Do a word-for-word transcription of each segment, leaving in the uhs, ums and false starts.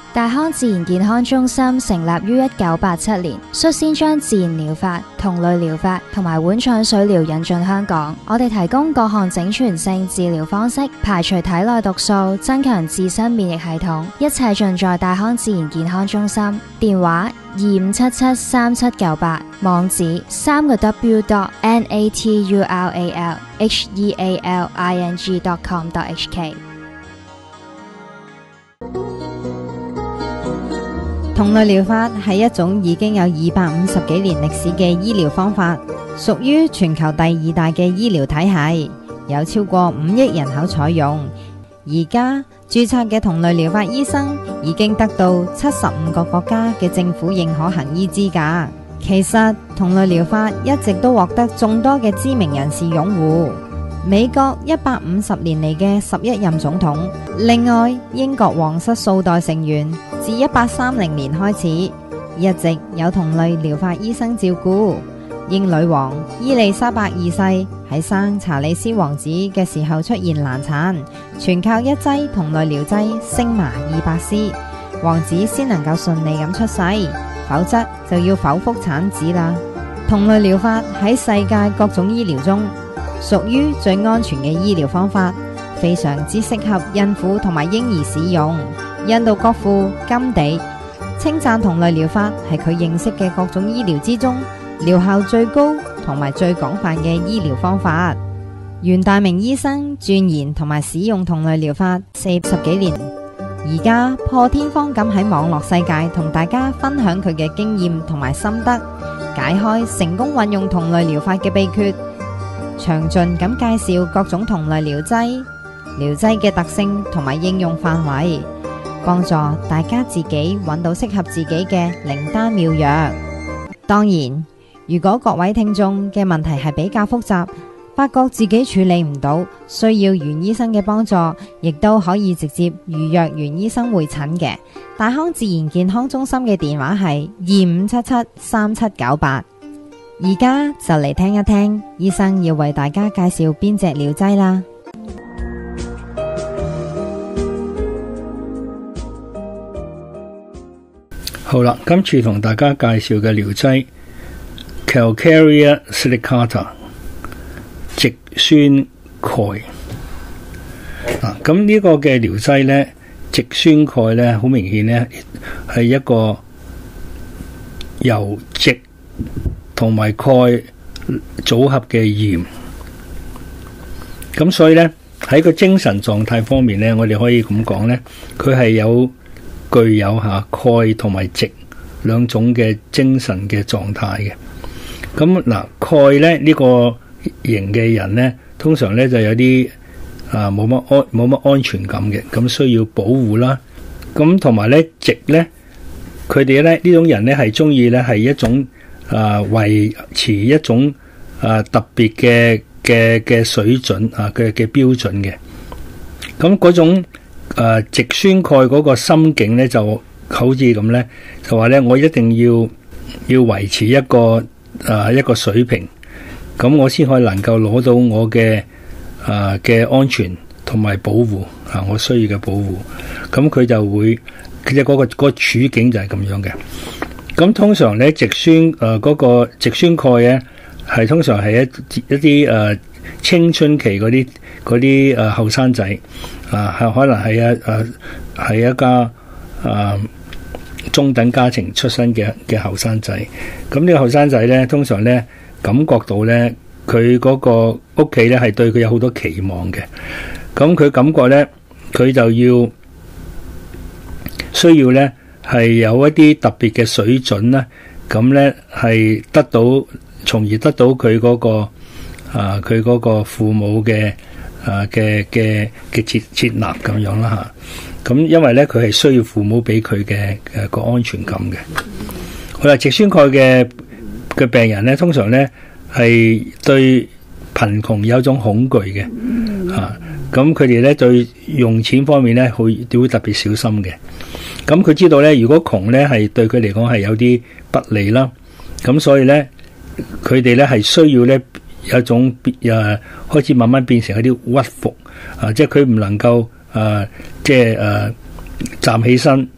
大康自然健康中心成立於一九八七年，率先將自然療法、同類療法同埋碗腸水療引進香港。我哋提供各項整全性治療方式，排除體內毒素，增強自身免疫系統，一切盡在大康自然健康中心。電話二五七七三七九八，網址三個 w dot n a t u r a l h e a l i n g dot com dot h k。 同類療法係一種已經有二百五十幾年歷史嘅醫療方法，屬於全球第二大嘅醫療體系，有超過五億人口採用。而家註冊嘅同類療法醫生已經得到七十五個國家嘅政府認可行醫資格。其實同類療法一直都獲得眾多嘅知名人士擁護。美國一百五十年嚟嘅十一任總統，另外英國皇室數代成員自一八三零年開始，一直有同類療法醫生照顧。英女王伊麗莎白二世喺生查理斯王子嘅時候出現難產，全靠一劑同類療劑星麻二百絲，王子先能夠順利咁出世，否則就要剖腹產子啦。同類療法喺世界各種醫療中屬於最安全嘅醫療方法，非常之適合孕婦同埋嬰兒使用。印度國父甘地稱讚同類療法係佢認識嘅各種醫療之中療效最高同埋最廣泛嘅醫療方法。袁大明醫生鑽研同埋使用同類療法四十幾年，而家破天荒咁喺網絡世界同大家分享佢嘅經驗同埋心得，解開成功運用同類療法嘅秘訣，詳盡咁介紹各種同類療劑、療劑嘅特性同埋應用範圍，幫助大家自己揾到適合自己嘅靈丹妙藥。當然，如果各位聽眾嘅問題係比較複雜，發覺自己處理唔到，需要袁醫生嘅幫助，亦都可以直接預約袁醫生會診嘅。大康自然健康中心嘅電話係二五七七三七九八。而家就嚟聽一聽醫生要為大家介紹邊隻療劑啦。 好啦，今次同大家介紹嘅療劑 Calcarea silicata 植酸鈣。啊，咁呢個嘅療劑呢，植酸鈣呢，好明顯呢係一個由植同埋鈣組合嘅鹽。咁所以呢，喺個精神狀態方面呢，我哋可以咁講呢，佢係有具有吓鈣同埋植兩種嘅精神嘅狀態嘅。咁嗱，鈣咧呢個型嘅人咧，通常咧就有啲啊冇乜安冇乜安全感嘅，咁需要保護啦。咁同埋咧植咧，佢哋咧呢種人咧係中意咧係一種啊維持一種啊特別嘅嘅嘅水準啊嘅嘅標準嘅。咁嗰種誒植酸鈣嗰個心境咧，就好似咁咧，就話咧我一定要要維持一個誒、啊、一個水平，咁我先可以能夠攞到我嘅誒嘅安全同埋保護啊，我需要嘅保護。咁佢就會其實嗰個、嗰個處境就係咁樣嘅。咁通常咧植酸誒嗰、呃嗰個植酸鈣咧係通常係一一啲誒、呃、青春期嗰啲嗰啲誒後生仔。啊，係可能係一誒係一家誒中等家庭出身嘅嘅後生仔。咁呢個後生仔咧，通常咧感覺到咧，佢嗰個屋企咧係對佢有好多期望嘅。咁佢感覺咧，佢就要需要咧係有一啲特別嘅水準咧，咁咧係得到，從而得到佢嗰個啊佢嗰個父母嘅。啊嘅嘅嘅接接納咁樣啦吓，咁因為咧佢係需要父母俾佢嘅誒個安全感嘅。好啦，植酸鈣嘅嘅病人咧，通常咧係對貧窮有種恐懼嘅，啊，咁佢哋咧對用錢方面咧會都會特別小心嘅。咁佢知道咧，如果窮咧係對佢嚟講係有啲不利啦，咁所以咧佢哋咧係需要咧。有一種誒、啊、開始慢慢變成一啲屈服啊，即係佢唔能夠誒、啊、即係誒、啊、站起身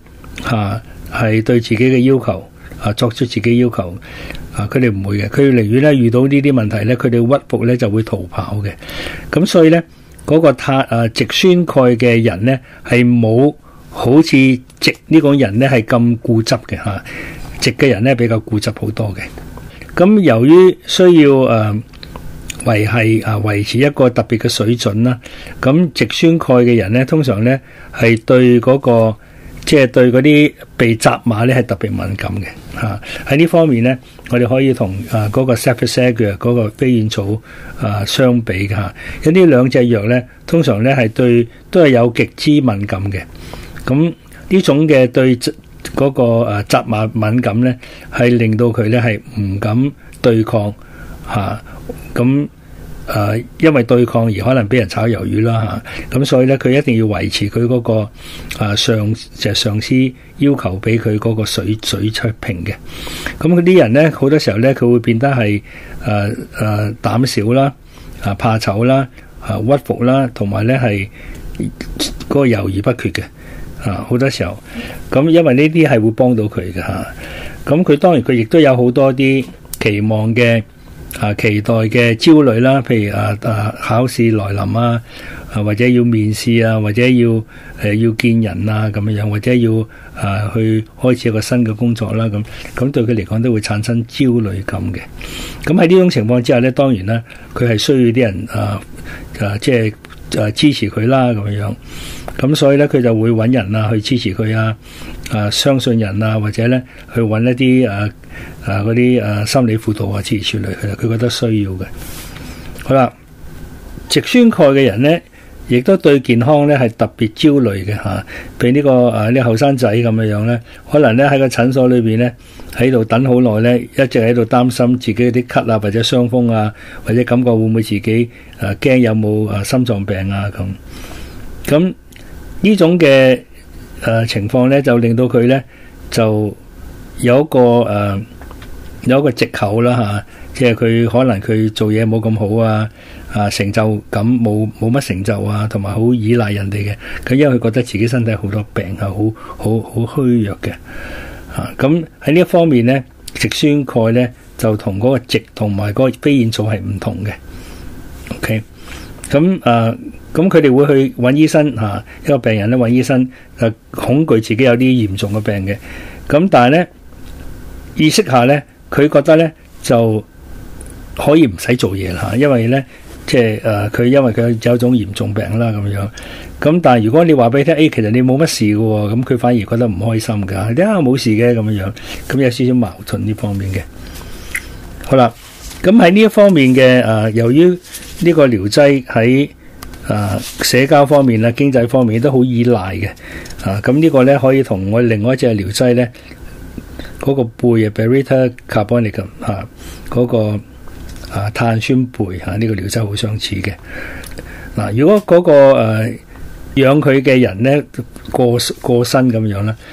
嚇係對自己嘅要求啊作出自己要求啊，佢哋唔會嘅，佢寧願咧遇到呢啲問題咧，佢哋屈服咧就會逃跑嘅。咁所以咧嗰、那個碳啊矽酸鈣嘅人咧係冇好似矽呢個人咧係咁固執嘅嚇，矽嘅人咧比較固執好多嘅。咁由於需要誒、呃、維係啊維持一個特別嘅水準啦，咁矽酸鈣嘅人咧通常咧係對嗰、那個即係、就是、對嗰啲被責罵咧係特別敏感嘅嚇。喺呢方面咧，我哋可以同啊嗰、那個 Cephalosporin 嗰個飛燕草啊相比嘅嚇。因呢兩隻藥咧，通常咧係對都係有極之敏感嘅。咁呢種嘅對嗰、那個誒責罵敏感咧，係令到佢咧係唔敢對抗嚇。咁、啊、誒、呃，因為對抗而可能俾人炒魷魚啦嚇。咁、啊、所以咧，佢一定要維持佢嗰、那個、啊、上就係、上司要求俾佢嗰個水水出平嘅。咁嗰啲人咧，好多時候咧，佢會變得係誒誒膽小啦，啊怕醜啦，啊屈服啦，同埋咧係嗰個猶豫不決嘅。啊，好多時候，咁因為呢啲係會幫到佢嘅嚇，咁、啊、佢當然佢亦都有好多啲期望嘅啊，期待嘅焦慮啦，譬如啊啊考試來臨啊，啊或者要面試啊，或者要誒、呃、要見人啊咁樣，或者要啊去開始一個新嘅工作啦，咁咁對佢嚟講都會產生焦慮感嘅。咁喺呢種情況之下咧，當然啦，佢係需要啲人啊啊即係啊支持佢啦咁樣。咁所以咧，佢就會揾人啊去支持佢啊，啊相信人啊，或者咧去揾一啲啊啊嗰啲啊心理輔導啊支持處理佢，佢覺得需要嘅。好啦，矽酸鈣嘅人咧，亦都對健康咧係特別焦慮嘅嚇。譬如呢個啊啲後生仔咁樣樣咧，可能咧喺個診所裏邊咧喺度等好耐咧，一直喺度擔心自己啲咳啊，或者傷風啊，或者感覺會唔會自己啊驚有冇啊心臟病啊咁咁。呢種嘅誒、呃、情況咧，就令到佢咧就有一個誒、呃、有一個藉口啦嚇、啊，即係佢可能佢做嘢冇咁好啊，啊成就感冇冇乜成就啊，同埋好依賴人哋嘅。佢因為佢覺得自己身體好多病係好好好虛弱嘅嚇。咁喺呢一方面咧，矽酸鈣咧就同嗰個矽同埋嗰個飛燕草係唔同嘅。OK，咁誒。咁佢哋會去揾醫生嚇、啊，一個病人咧揾醫生，誒、啊、恐懼自己有啲嚴重嘅病嘅。咁但係咧意識下咧，佢覺得咧就可以唔使做嘢啦嚇，因為咧即係誒佢因為佢有一種嚴重病啦咁樣。咁但係如果你話俾佢聽，誒、哎、其實你冇乜事嘅喎，咁佢反而覺得唔開心㗎。點解冇事嘅咁樣？咁有少少矛盾呢方面嘅。好啦，咁喺呢一方面嘅誒、啊，由於呢個療劑喺啊，社交方面啦、經濟方面都好依賴嘅，啊，咁呢個咧可以同我另外一隻療劑咧，嗰、那個貝啊 Berita Carbonicum 嚇，嗰個啊碳酸貝嚇呢個療劑好相似嘅。嗱、啊，如果嗰、那個誒、啊、養佢嘅人咧過過身咁樣啦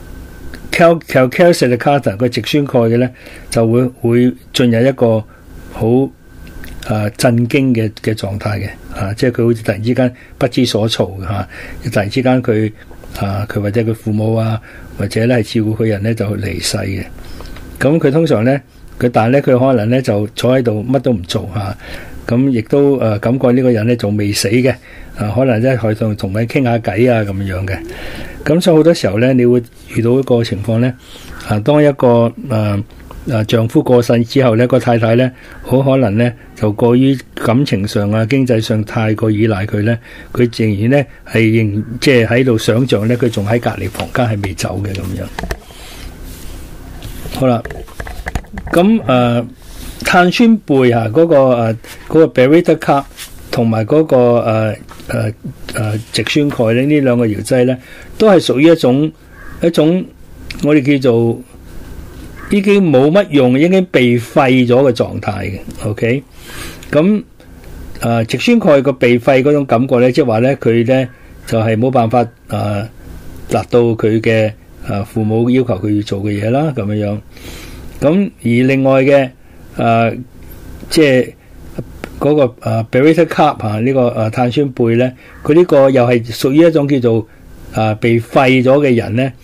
Calcium 個矽酸鈣嘅咧就會會進入一個好啊！震驚嘅嘅狀態嘅，啊，即係佢好似突然之間不知所措嘅嚇，突然之間佢啊，佢或者佢父母啊，或者咧係照顧佢人咧就離世嘅。咁佢通常咧，佢但係咧佢可能咧就坐喺度乜都唔做嚇，咁亦都誒感覺呢個人咧仲未死嘅，啊，可能咧喺度同佢傾下偈啊咁樣嘅。咁所以好多時候咧，你會遇到一個情況咧，啊，當一個誒。啊！丈夫過世之後咧，個太太咧好可能咧就過於感情上啊、經濟上太過依賴佢咧，佢仍然咧係仍即係喺度想像咧，佢仲喺隔離房間係未走嘅咁樣。好啦，咁誒、呃、碳酸貝啊，嗰、那個誒嗰、呃那個 Berita Carb 同埋嗰個誒誒誒矽酸鈣咧，呢兩個藥劑咧都係屬於一種一種我哋叫做已經冇乜用，已經被廢咗嘅狀態嘅。OK，咁啊，矽酸鈣個被廢嗰種感覺咧，即係話咧，佢咧就係、是、冇辦法啊達到佢嘅啊父母要求佢要做嘅嘢啦，咁樣樣。咁而另外嘅啊，即係嗰個啊 Berita Carb 啊，呢個啊碳酸貝咧，佢呢個又係屬於一種叫做啊被廢咗嘅人咧。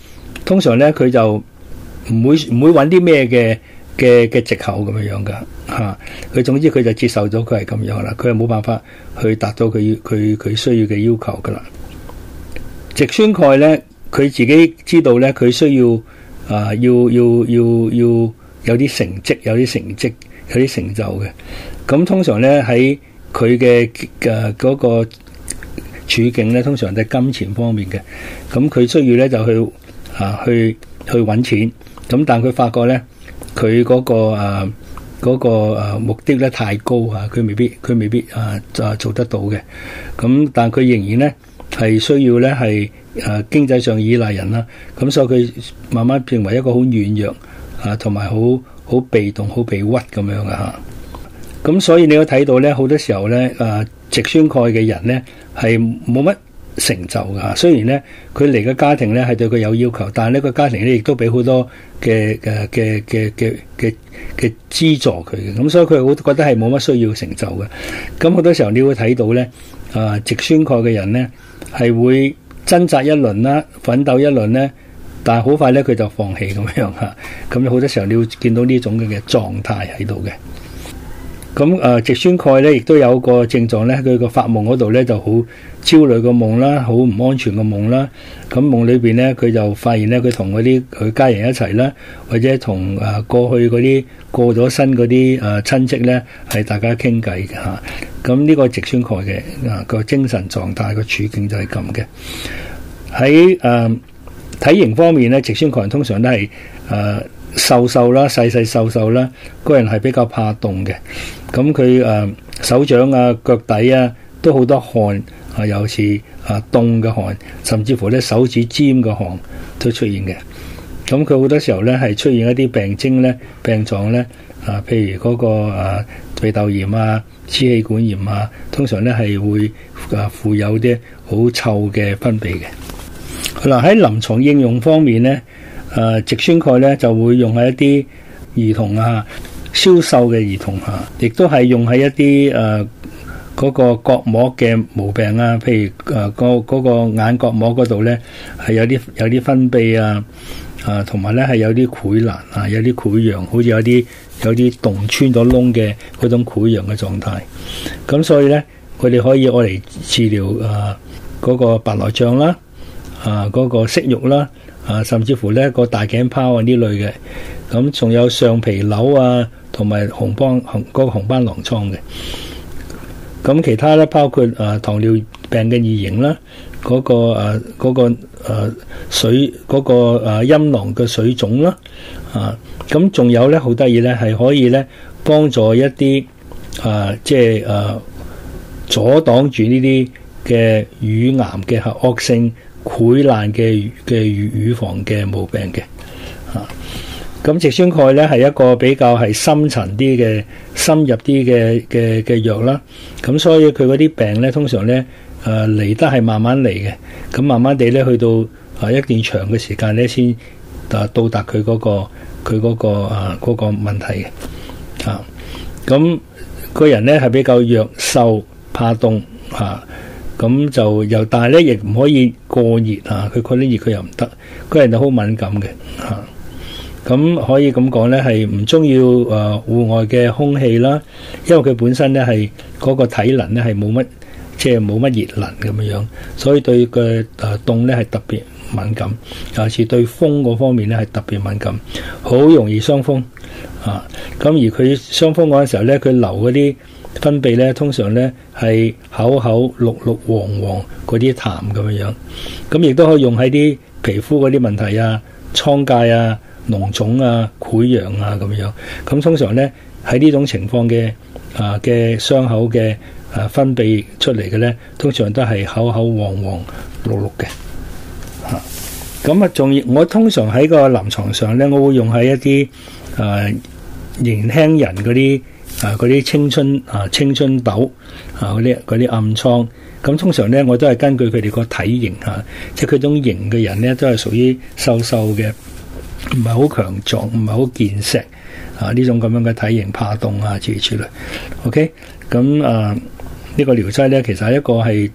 通常咧佢就唔會唔會揾啲咩嘅嘅嘅藉口咁樣樣噶嚇。佢總之佢就接受咗佢係咁樣啦，佢係冇辦法去達到佢佢佢需要嘅要求噶啦。植酸鈣咧，佢自己知道咧，佢需要啊、呃、要要要要有啲成績，有啲成績，有啲成就嘅。咁通常咧喺佢嘅誒嗰個處境咧，通常都係金錢方面嘅。咁佢需要咧就去啊去去揾錢。咁但佢發覺咧，佢嗰、嗰個啊嗰、嗰個啊目的咧太高啊，佢未必佢未必啊就做得到嘅。咁但佢仍然咧係需要咧係誒經濟上依賴人啦。咁所以佢慢慢變為一個好軟弱啊，同埋好好被動、好被屈咁樣嘅嚇。咁所以你都睇到咧，好多時候咧誒植酸鈣嘅人咧係冇乜成就噶。雖然咧佢嚟嘅家庭咧係對佢有要求，但係呢個家庭咧亦都俾好多嘅嘅嘅嘅嘅嘅嘅資助佢嘅。咁所以佢好覺得係冇乜需要成就嘅。咁好多時候你會睇到咧啊植酸鈣嘅人咧係會掙扎一輪啦，奮鬥一輪咧，但係好快咧佢就放棄咁樣嚇。咁好多時候你會見到呢種嘅嘅狀態喺度嘅。咁誒植酸鈣咧，亦都有個症狀咧，佢個發夢嗰度咧就好焦慮個夢啦，好唔安全個夢啦。咁夢裏邊咧，佢就發現咧，佢同嗰啲佢家人一齊啦，或者同誒過去嗰啲過咗身嗰啲誒親戚咧，係大家傾偈嘅嚇。咁呢個植酸鈣嘅啊個精神狀態個處境就係咁嘅。喺誒體型方面咧，植酸鈣通常都係誒。呃瘦瘦啦，細細瘦瘦啦，個人係比較怕凍嘅。咁佢誒手掌啊、腳底啊都好多汗啊，有時啊凍嘅汗，甚至乎咧手指尖嘅汗都出現嘅。咁佢好多時候咧係出現一啲病徵咧、病狀咧啊，譬如嗰、那個啊鼻竇炎啊、支氣管炎啊，通常咧係會啊附有啲好臭嘅分泌嘅。好啦，喺臨床應用方面咧。誒、呃、植酸鈣咧就會用喺一啲兒童啊，消瘦嘅兒童啊，亦都係用喺一啲誒嗰個角膜嘅毛病啊，譬如誒、呃嗰個嗰、嗰個眼角膜嗰度咧係有啲有啲分泌啊，啊同埋咧係有啲潰爛啊，有啲潰瘍，好似有啲有啲洞穿咗窿嘅嗰種潰瘍嘅狀態。咁所以咧，佢哋可以愛嚟治療誒嗰、呃嗰個白內障啦，啊嗰、嗰個息肉啦。啊，甚至乎咧個大頸泡啊呢類嘅，咁仲有上皮瘤啊，同埋紅斑紅嗰個紅斑狼瘡嘅。咁其他咧包括啊糖尿病嘅二型啦，嗰、那個啊嗰、那個啊水嗰、那個啊陰囊嘅水腫啦，啊咁仲有咧好得意咧係可以咧幫助一啲啊即係啊阻擋住呢啲嘅乳癌嘅惡性潰爛嘅嘅乳房嘅毛病嘅，啊，咁植酸鈣咧係一個比較係深層啲嘅、深入啲嘅嘅嘅藥啦，咁所以佢嗰啲病咧通常咧誒嚟得係慢慢嚟嘅，咁慢慢地咧去到啊一段長嘅時間咧先啊到達佢嗰個佢嗰個啊嗰個問題嘅，啊，咁個人咧係比較弱瘦、怕凍嚇。咁就又，但係咧亦唔可以過熱啊！佢覺得熱佢又唔得，個人就好敏感嘅嚇。咁、啊、可以咁講咧，係唔中意誒戶外嘅空氣啦，因為佢本身咧係嗰個體能咧係冇乜，即係冇乜熱能咁樣，所以對嘅誒凍咧係特別敏感，尤其是對風嗰方面咧係特別敏感，好容易傷風啊！咁而佢傷風嗰陣時候咧，佢流嗰啲分泌咧通常咧係口口綠綠黃黃嗰啲痰咁樣樣，咁亦都可以用喺啲皮膚嗰啲問題啊、瘡疥啊、膿腫啊、潰瘍啊咁樣。咁通常咧喺呢種情況嘅啊嘅傷口嘅啊分泌出嚟嘅咧，通常都係口口黃黃綠綠嘅。嚇，咁啊仲要我通常喺個臨床上咧，我會用喺一啲啊年輕人嗰啲。啊！嗰啲青春啊、青春痘啊、嗰啲嗰啲暗瘡，咁通常咧我都係根據佢哋個體型嚇，即係佢種型嘅人咧都係屬於瘦瘦嘅，唔係好強壯，唔係好健碩啊呢種咁樣嘅體型，怕凍啊諸如此類。OK，咁啊、這個、呢個療劑咧其實係一個係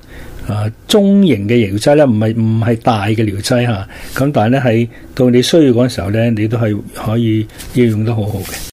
啊中型嘅療劑咧，唔係唔係大嘅療劑嚇。咁但係咧喺到你需要嗰陣時候咧，你都係可以應用得好好嘅。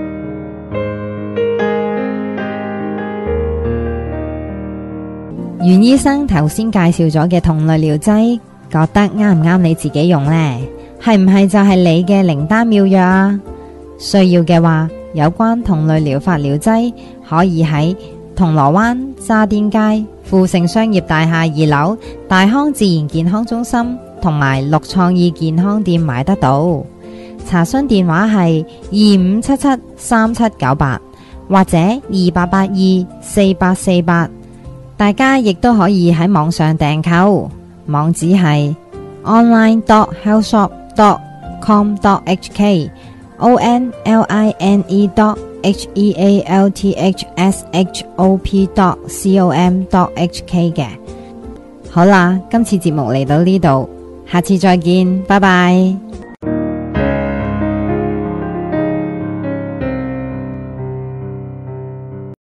袁醫生頭先介紹咗嘅同類療劑，覺得啱唔啱你自己用呢？係唔係就係你嘅靈丹妙藥啊？需要嘅話，有關同類療法療劑可以喺銅鑼灣渣甸街富盛商業大廈二樓大康自然健康中心同埋綠創意健康店買得到。查詢電話係二五七七三七九八或者二八八二四八四八。大家亦都可以喺網上訂購，網址係 online dot healthshop dot com dot h k o n l i n e dot h e a l t h s h o p dot com dot h k 嘅。好啦，今次節目嚟到呢度，下次再見，拜拜。